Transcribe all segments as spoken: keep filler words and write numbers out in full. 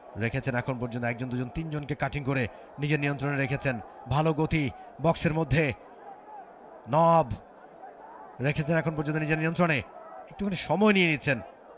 রেখেছেন এখন পর্যন্ত একজন দুজন তিনজনকে কাটিং করে নিজের নিয়ন্ত্রণে রেখেছেন। ভালো গতি বক্সের মধ্যে, নব রেখেছেন এখন পর্যন্ত নিজের নিয়ন্ত্রণে, একটুখানি সময় নিয়ে নিচ্ছেন।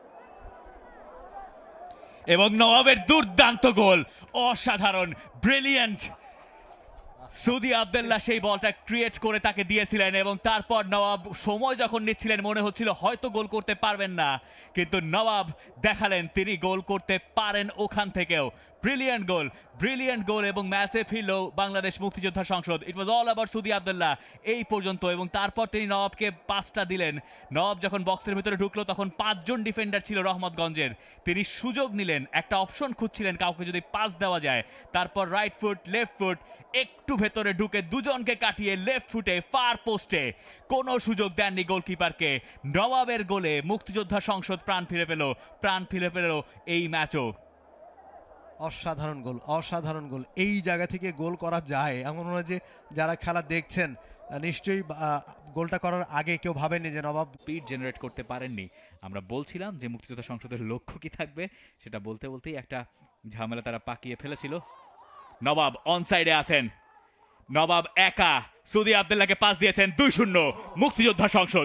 এবং নবাবের দুর্দান্ত গোল, অসাধারণ, ব্রিলিয়ান্ট। সুদি আবদুল্লাহ সেই বলটা ক্রিয়েট করে তাকে দিয়েছিলেন এবং তারপর নবাব সময় যখন নিচ্ছিলেন মনে হচ্ছিল হয়তো গোল করতে পারবেন না, কিন্তু নবাব দেখালেন তিনি গোল করতে পারেন ওখান থেকেও। ব্রিলিয়ান্ট গোল, ব্রিলিয়ান্ট গোল এবং ম্যাচে ফিরল বাংলাদেশ মুক্তিযোদ্ধা সংসদ। ইট ওয়াজ অল অ্যাবাউট সুদি আবদুল্লাহ এই পর্যন্ত, এবং তারপর তিনি নবাবকে পাসটা দিলেন। নবাব যখন বক্সের ভিতরে ঢুকলো তখন পাঁচজন ডিফেন্ডার ছিল রহমতগঞ্জের, তিনি সুযোগ নিলেন, একটা অপশন খুঁজছিলেন কাউকে যদি পাস দেওয়া যায়। তারপর রাইট ফুট লেফট ফুট একটু ভেতরে ঢুকে দুজনকে কাটিয়ে লেফট ফুটে ফার পোস্টে, কোনো সুযোগ দেননি গোলকিপারকে। নবাবের গোলে মুক্তিযোদ্ধা সংসদ প্রাণ ফিরে পেল, প্রাণ ফিরে পেল এই ম্যাচও। অসাধারণ গোল, অসাধারণ গোল। এই জায়গা থেকে গোল করা যায় এমন মনে হয় যে যারা খেলা দেখছেন নিশ্চয়ই গোলটা করার আগে কেউ ভাবেননি যে নবাব স্পিড জেনারেট করতে পারেননি। আমরা বলছিলাম যে মুক্তিযোদ্ধা সংসদের লক্ষ্য কি থাকবে, সেটা বলতে বলতেই একটা ঝামেলা তারা পাকিয়ে ফেলেছিল। নবাব অন সাইডে আছেন, নবাব একা সুদি আবদুল্লাহকে পাস দিয়েছেন, দুই শূন্য মুক্তিযোদ্ধা সংসদ।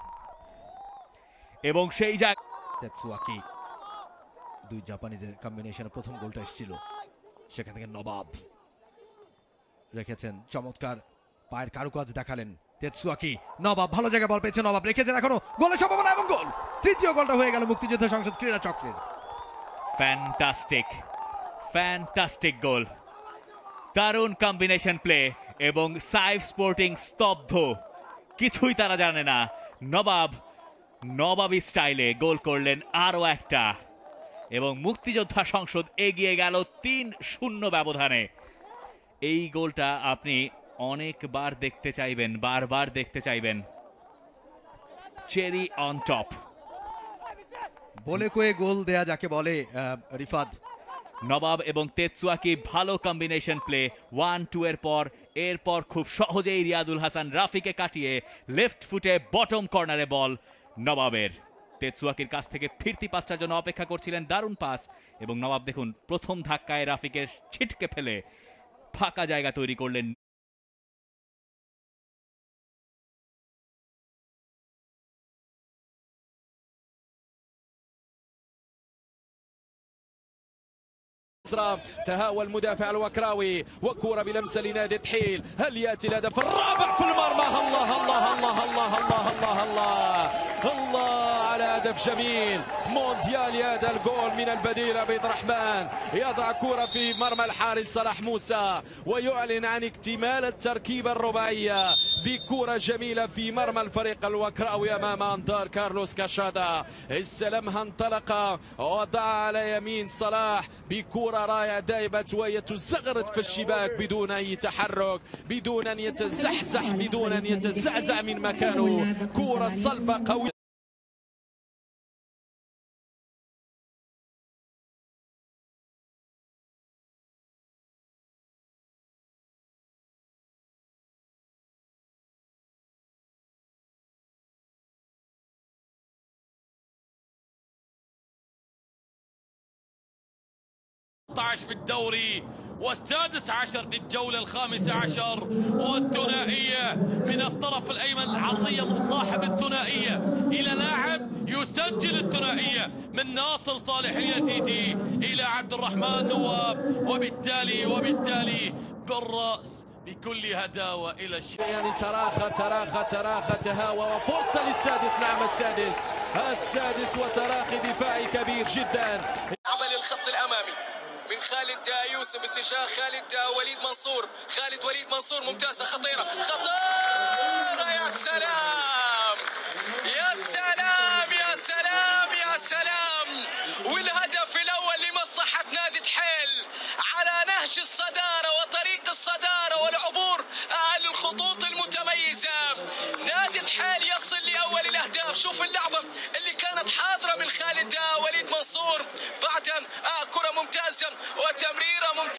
এবং সেই জায়গায় দুই জাপানিজের কম্বিনেশনে প্রথম গোলটা এসেছিল, সেখান থেকে নবাব রেখেছেন, চমৎকার পায়ের কারুকাজ দেখালেন তেতসুয়াকি। নবাব ভালো জায়গায় বল পেয়েছে, নবাব রেখেছেন, এখনো গোলের সম্ভাবনা এবং গোল। তৃতীয় গোলটা হয়ে গেল মুক্তিযোদ্ধা সংসদ ক্রীড়া চক্রের। ফ্যান্টাস্টিক, ফ্যান্টাস্টিক গোল, দারুণ কম্বিনেশন প্লে, এবং সাইফ স্পোর্টিং স্তব্ধ, কিছুই তারা জানে না। নবাব নবাবী স্টাইলে গোল করলেন আরো একটা, এবং মুক্তিযোদ্ধা সংসদ এগিয়ে গেল তিন শূন্য ব্যবধানে। এই গোলটা আপনি অনেকবার দেখতে চাইবেন, বারবার দেখতে চাইবেন। চেরি অন টপ, বলে কয়ে গোল দেয়া যাকে বলে রিফাত। নবাব এবং তেতসুয়াকি ভালো কম্বিনেশন প্লে, ওয়ান টু এর পর এরপর খুব সহজেই রিয়াদুল হাসান রাফিকে কাটিয়ে লেফট ফুটে বটম কর্নারে বল নবাবের। তেতসুয়াকির কাছ থেকে ফিরতি পাসটার জন্য অপেক্ষা করছিলেন, দারুণ পাস, এবং নবাব দেখুন প্রথম ধাক্কায় রাফিকে ছিটকে ফেলে ফাঁকা জায়গা তৈরি করলেন। تهاوى المدافع الوكراوي وكرة بلمسه لنادي تحيل، هل ياتي الهدف الرابع في المرمى؟ الله الله الله الله الله الله الله الله على هدف جميل مونديالي. هذا الجول من البديل عبيد الرحمن يضع كرة في مرمى الحارس صلاح موسى ويعلن عن اكتمال التركيبة الرباعية بكرة جميلة في مرمى الفريق الوكراوي امام انظار كارلوس كاشادا. استلمها انطلق وضع على يمين صلاح بكرة رائعة دائبة وهي تزغرت في الشباك بدون أي تحرك، بدون أن يتزحزح، بدون أن يتزعزع من مكانه. كرة صلبة قوية. في الدوري والسادس عشر للجولة الخامسة عشر، والثنائية من الطرف الأيمن، العرضية من صاحب الثنائية إلى لاعب يسجل الثنائية من ناصر صالح اليزيدي إلى عبد الرحمن نواب، وبالتالي وبالتالي بالرأس بكل هداوة إلى الشيء. يعني تراخى تراخى تراخى تهاوى، وفرصة للسادس. نعم السادس السادس وتراخي دفاعي كبير جدا. عمل الخط الأمامي من خالد يوسف اتجاه خالد وليد منصور، خالد وليد منصور ممتازة خطيرة خطيرة، يا سلام يا سلام يا سلام يا سلام. والهدف الأول لمصلحة نادي تحيل على نهج الصدارة وطريق الصدارة والعبور على الخطوط المتميزة. نادي تحيل يصل لأول الأهداف. شوف اللعبة اللي كانت حاضرة من خالد وليد منصور، بعدها كرة ممتازة وتمريرة ممتازة.